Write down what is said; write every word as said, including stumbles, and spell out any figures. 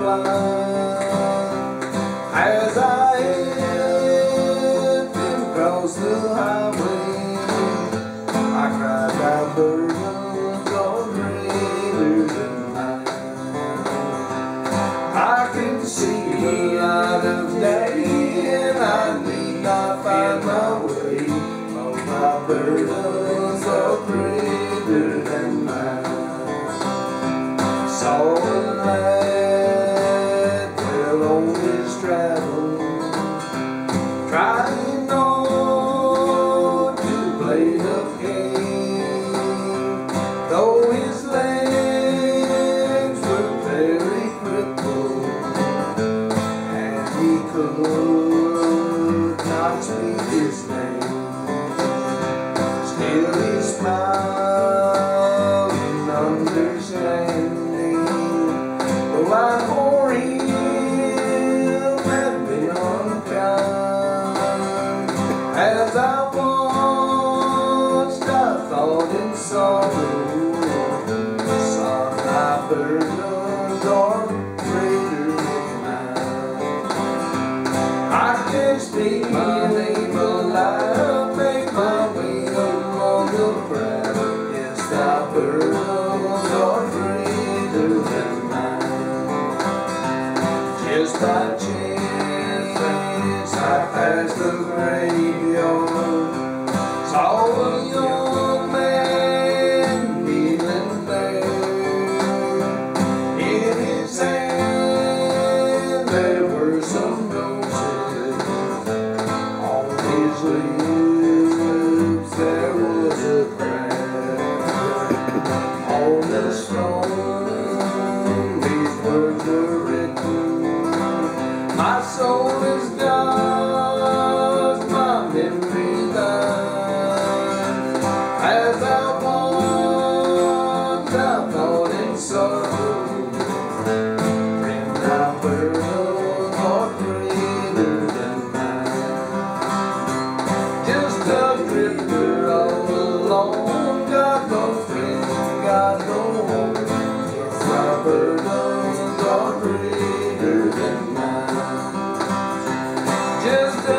blind. As I head across the highway, I cried, thy burdens are greater than mine. I can see the light of day, and I need not find my way. Oh, my burdens are greater than mine. Saw a lad well on his travel, trying on to play the game. Though his legs were very crippled, and he could not speak his name, still he smiled in understanding. Though I bore him had been unkind, as I watched I thought in sorrow, son, thy burdens are greater than mine. I can speak my name aloud, make my way along the crowd. Yes, thy burdens are greater than mine. Just by chance I passed the graveyard, saw a young man kneeling there. In his hand there were some roses, on his lips there was a crack. On the stone these words were written, my soul is God's, my memory thine. As I walked I thought in sorrow, friend, thy burdens are greater than mine. Just a drifter all alone, got no friend, got no home. Yes, thy burdens are greater than mine. Just a